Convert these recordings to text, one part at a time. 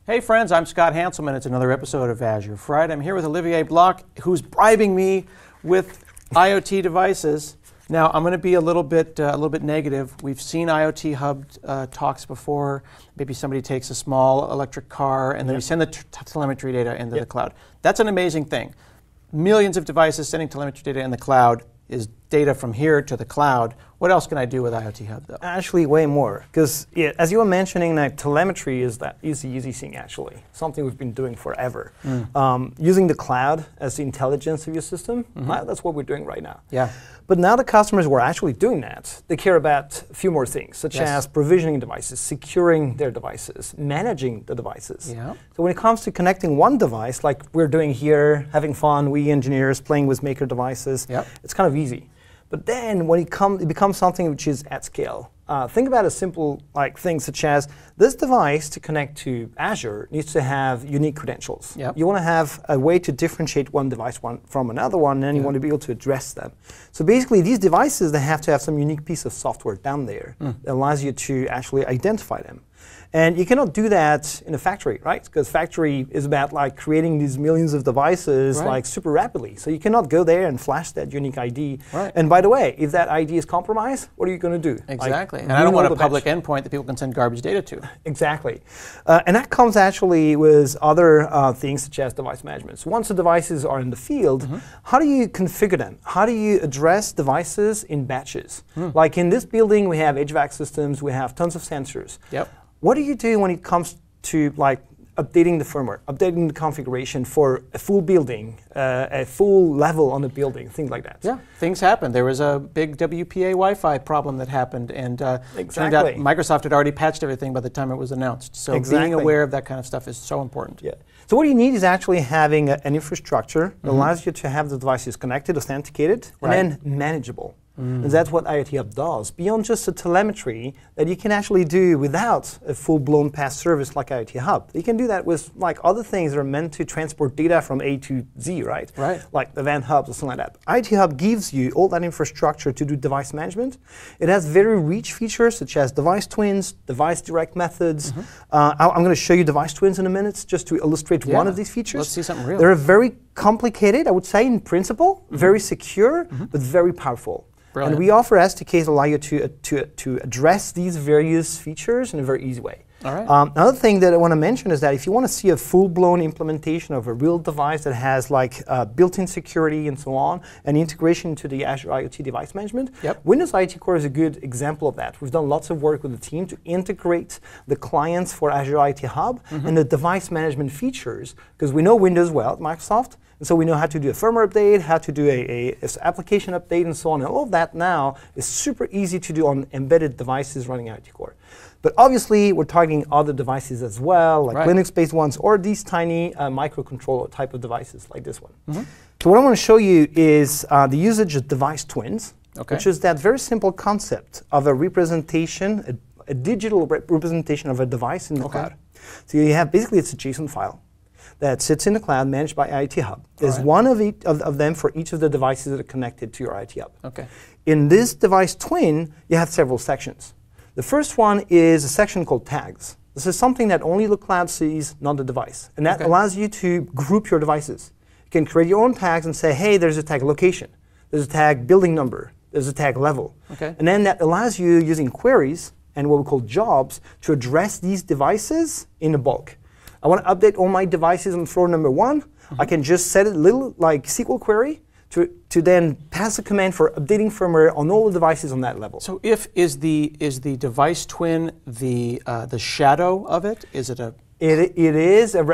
Hey friends, I'm Scott Hanselman. It's another episode of Azure Friday. I'm here with Olivier Bloch, who's bribing me with IoT devices. Now, I'm going to be a little bit negative. We've seen IoT Hub talks before. Maybe somebody takes a small electric car and then we send the telemetry data into the cloud. That's an amazing thing. Millions of devices sending telemetry data in the cloud is data from here to the cloud. What else can I do with IoT Hub, though? Actually, way more. Because as you were mentioning, telemetry is the easy thing, actually. Something we've been doing forever. Using the cloud as the intelligence of your system, that's what we're doing right now. Yeah. But now the customers who are actually doing that, they care about a few more things, such as provisioning devices, securing their devices, managing the devices. Yeah. So when it comes to connecting one device, like we're doing here, having fun, we engineers playing with maker devices, it's kind of easy. But then when it becomes something which is at scale. Think about a simple thing such as this device to connect to Azure needs to have unique credentials. You want to have a way to differentiate one device from another one, and then you want to be able to address them. So basically, these devices, they have to have some unique piece of software down there that allows you to actually identify them. And you cannot do that in a factory, right? Because factory is about creating these millions of devices super rapidly. So you cannot go there and flash that unique ID. And by the way, if that ID is compromised, what are you going to do? Exactly. And I don't want a public endpoint that people can send garbage data to. Exactly. And that comes actually with other things such as device management. So once the devices are in the field, how do you configure them? How do you address devices in batches? Like in this building, we have HVAC systems, we have tons of sensors. What do you do when it comes to updating the firmware, updating the configuration for a full building, a full level on the building, things like that? Yeah, things happen. There was a big WPA Wi-Fi problem that happened, and turned out Microsoft had already patched everything by the time it was announced. So being aware of that kind of stuff is so important. So what you need is actually having an infrastructure that allows you to have the devices connected, authenticated, and then manageable. And that's what IoT Hub does. Beyond just the telemetry that you can actually do without a full-blown PaaS service like IoT Hub. You can do that with other things that are meant to transport data from A to Z, right? Like event hubs or something like that. IoT Hub gives you all that infrastructure to do device management. It has very rich features such as device twins, device direct methods. I'm going to show you device twins in a minute just to illustrate one of these features. Let's see something real. They're very complicated, I would say, in principle, very secure, but very powerful. Brilliant. And we offer SDKs that allow you to address these various features in a very easy way. Another thing that I want to mention is that if you want to see a full-blown implementation of a real device that has built-in security and so on, and integration into the Azure IoT device management, Windows IoT Core is a good example of that. We've done lots of work with the team to integrate the clients for Azure IoT Hub and the device management features, because we know Windows well at Microsoft. And so we know how to do a firmware update, how to do an application update, and so on. And all of that now is super easy to do on embedded devices running IoT Core. But obviously, we're targeting other devices as well, like Linux-based ones, or these tiny microcontroller type of devices like this one. So what I want to show you is the usage of device twins, which is that very simple concept of a representation, a digital representation of a device in the cloud. So you have, basically, it's a JSON file that sits in the cloud managed by IoT Hub. There's one of them for each of the devices that are connected to your IoT Hub. In this device twin, you have several sections. The first one is a section called tags. This is something that only the cloud sees, not the device. And that allows you to group your devices. You can create your own tags and say, hey, there's a tag location. There's a tag building number. There's a tag level. And then that allows you, using queries and what we call jobs, to address these devices in a bulk. I want to update all my devices on floor number 1. I can just set a little SQL query to then pass a command for updating firmware on all the devices on that level. So is the device twin the shadow of it? Is it a It is a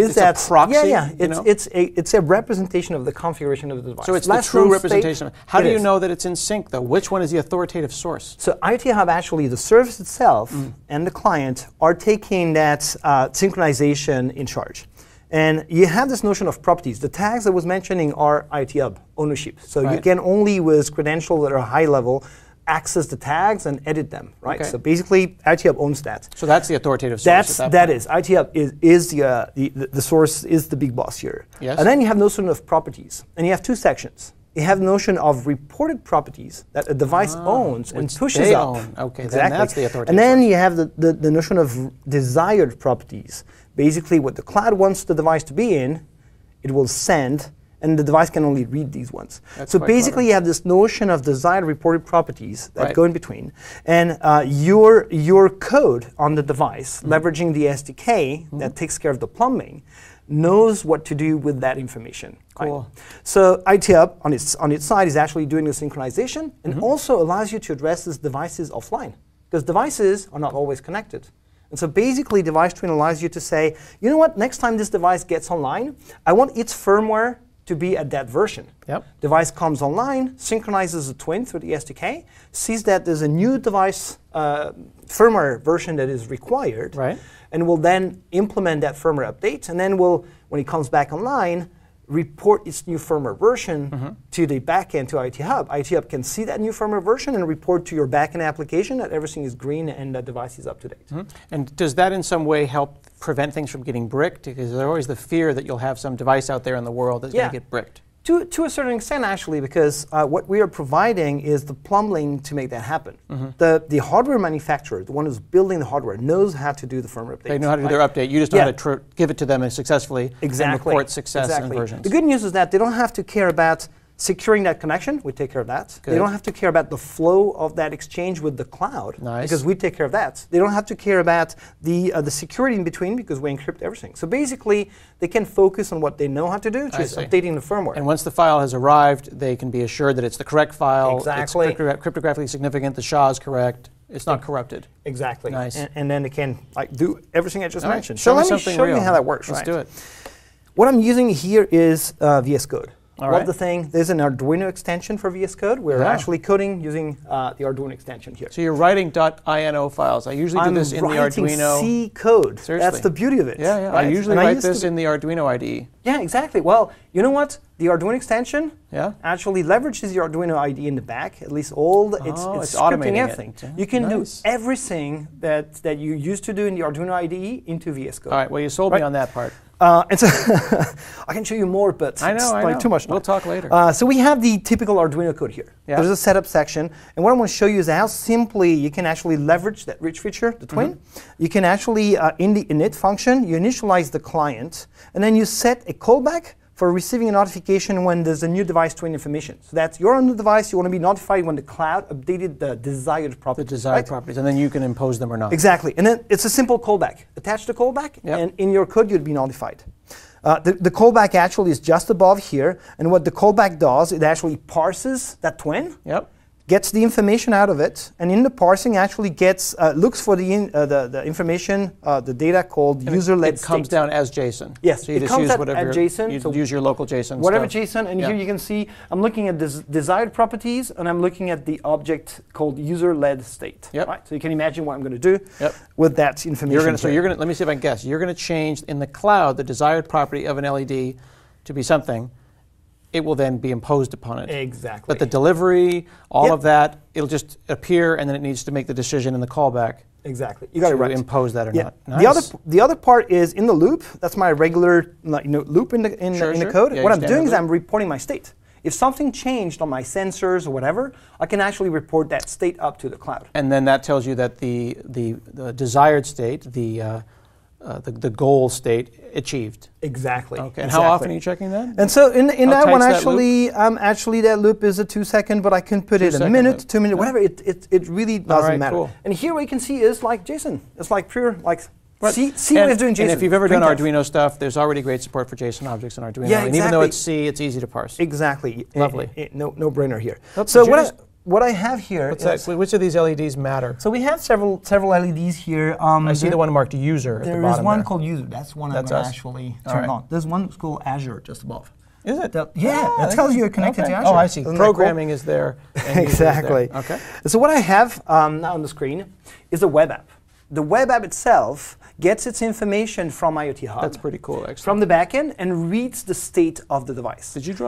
proxy. It's a representation of the configuration of the device. So it's the true representation. How do you know that it's in sync, though? Which one is the authoritative source? So IoT Hub, actually, the service itself and the client are taking that synchronization in charge. And you have this notion of properties. The tags I was mentioning are IoT Hub ownership. So you can only, with credentials that are high level, access the tags and edit them, right? So basically, IoT Hub owns that. So that's the authoritative source. That is. IoT Hub is the source, is the big boss here. And then you have notion of properties. And you have two sections. you have the notion of reported properties that a device owns and pushes they up. Own. Okay, exactly. then that's the authoritative. And then you have the notion of desired properties. Basically, what the cloud wants the device to be in, it will send, and the device can only read these ones. That's so quite basically, clever. you have this notion of desired reported properties that Right. go in between, and your code on the device, leveraging the SDK that takes care of the plumbing, knows what to do with that information. Cool. Right? So IT Hub on its side is actually doing the synchronization and also allows you to address these devices offline, because devices are not always connected. And so basically, Device Twin allows you to say, you know what, next time this device gets online, I want its firmware to be at that version. Yep. Device comes online, synchronizes the twin through the SDK, sees that there's a new device firmware version that is required, Right. and will then implement that firmware update, and then will, when it comes back online, report its new firmware version to the backend, to IT Hub. IT Hub can see that new firmware version and report to your backend application that everything is green and the device is up to date. And does that in some way help prevent things from getting bricked? Because there's always the fear that you'll have some device out there in the world that's going to get bricked. To a certain extent, actually, because what we are providing is the plumbing to make that happen. The hardware manufacturer, the one who's building the hardware, knows how to do the firmware updates. They know how to do their update. You just know how to give it to them successfully and report success and versions. The good news is that they don't have to care about securing that connection. We take care of that. Good. They don't have to care about the flow of that exchange with the cloud, because we take care of that. They don't have to care about the security in between, because we encrypt everything. So basically, they can focus on what they know how to do, which is updating the firmware. And once the file has arrived, they can be assured that it's the correct file. Exactly. It's cryptographically significant. The SHA is correct. It's not corrupted. Exactly. Nice. And then they can do everything I just mentioned. Show So me let me something show real. you how that works. Let's do it. What I'm using here is VS Code. All Love right. the thing. There's an Arduino extension for VS Code. We're actually coding using the Arduino extension here. So you're writing .ini files. I usually do this in the Arduino. C code. Seriously. That's the beauty of it. Yeah, yeah. Right? I usually write this in the Arduino IDE. Yeah, exactly. Well, you know what? The Arduino extension actually leverages the Arduino IDE in the back. At least all the, it's automating scripting everything. You can do Nice. everything that you used to do in the Arduino IDE into VS Code. All right. Well, you sold me on that part. And so I can show you more, but I know, it's too much now. We'll talk later. So we have the typical Arduino code here. Yeah. There's a setup section, and what I want to show you is how simply you can actually leverage that rich feature, the twin. You can actually, in the init function, you initialize the client, and then you set a callback for receiving a notification when there's a new device twin information. So that's you're on the device, you want to be notified when the cloud updated the desired properties. The desired properties, and then you can impose them or not. Exactly, and then it's a simple callback. Attach the callback, and in your code you'd be notified. The callback actually is just above here, and what the callback does, it actually parses that twin, gets the information out of it, and in the parsing actually gets looks for the information, the data called user-led state. It comes down as JSON. Yes, so you it just comes use at whatever JSON. You so use your local JSON. whatever stuff. JSON, and here you can see I'm looking at desired properties, and I'm looking at the object called user-led state. Right? So you can imagine what I'm going to do with that information. So you're going to let me see if I can guess. You're going to change in the cloud the desired property of an LED to be something. It will then be imposed upon it. Exactly. But the delivery, all of that, it'll just appear, and then it needs to make the decision in the callback. Exactly. You got it right. Impose that or not. Nice. The other part is in the loop. That's my regular loop in the code. Yeah, what I'm doing is I'm reporting my state. If something changed on my sensors or whatever, I can actually report that state up to the cloud. And then that tells you that the desired state, the goal state achieved. Exactly. Okay. And how often are you checking that? And so in that one, actually that loop is a 2 second, but I can put it a minute, 2 minutes, whatever. It really doesn't matter. Cool. And here what you can see is like JSON. It's like pure see what it's doing JSON. And if you've ever done Arduino stuff, there's already great support for JSON objects in Arduino. Yeah, and even though it's C, it's easy to parse. Exactly. Lovely. No brainer here. So what I have here is... Which of these LEDs matter? So we have several LEDs here. I see the one marked user at the bottom. There is one called user. That's one I'm going to actually turn on. There's one called Azure just above. Is it? It tells you you're connected to Azure. Oh, I see. Programming is there. Exactly. Okay. So what I have now on the screen is a web app. The web app itself gets its information from IoT Hub. That's pretty cool, actually. From the backend and reads the state of the device. Did you draw that?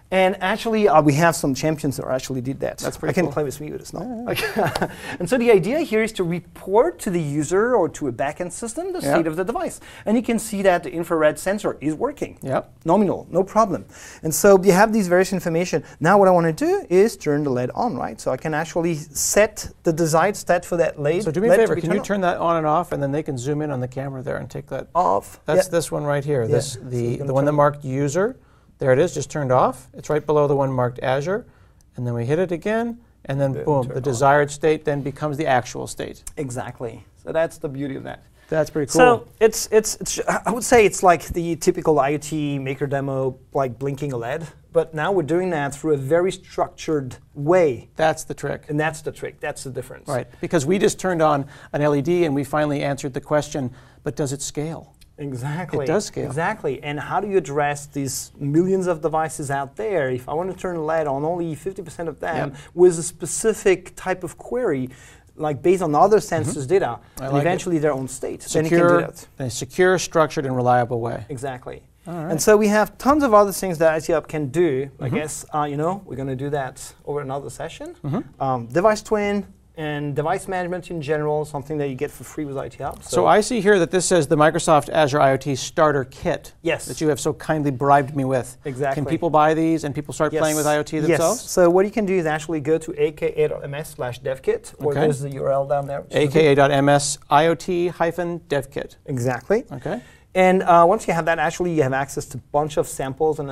And actually, we have some champions that actually did that. That's pretty I can cool. play with me, but it's not. Okay. And so the idea here is to report to the user or to a backend system the state of the device. And you can see that the infrared sensor is working. Yep. Nominal, no problem. And so you have these various information. Now what I want to do is turn the LED on, right? So I can actually set the desired state for that LED. So do me a favor, can you turn that on and off, and then they can zoom in on the camera there and take that off? That's this one right here. This the one that marked user. There it is, just turned off. It's right below the one marked Azure. And then we hit it again, and then boom, the desired state then becomes the actual state. Exactly. So that's the beauty of that. That's pretty cool. So it's I would say it's like the typical IoT maker demo, like blinking a LED. But now we're doing that through a very structured way. That's the trick. And that's the trick. That's the difference. Right. Because we just turned on an LED and we finally answered the question, but does it scale? Exactly. It does scale. Exactly. And how do you address these millions of devices out there? If I want to turn a LED on only 50% of them with a specific type of query, like based on other sensors data, and eventually their own state. Secure, then you can do that. in a secure, structured, and reliable way. Exactly. All right. And so we have tons of other things that IoT Hub can do. I guess, you know, we're going to do that over another session. Device twin and device management in general, something that you get for free with IoT Hub. So I see here that this says the Microsoft Azure IoT Starter Kit. Yes. That you have so kindly bribed me with. Exactly. Can people buy these and people start playing with IoT themselves? Yes. So what you can do is actually go to aka.ms/devkit, or there's the URL down there. aka.ms IoT-devkit. Exactly. Okay. And once you have that, actually you have access to a bunch of samples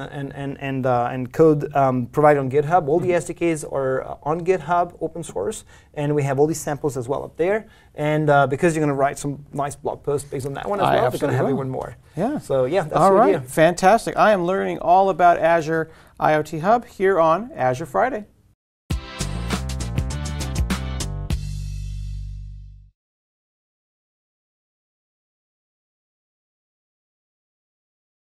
and code provided on GitHub. All the SDKs are on GitHub, open source, and we have all these samples as well up there. And because you're going to write some nice blog posts based on that one as well, we're going to have even more. Yeah. So yeah, that's all the right. idea. Fantastic. I am learning all about Azure IoT Hub here on Azure Friday.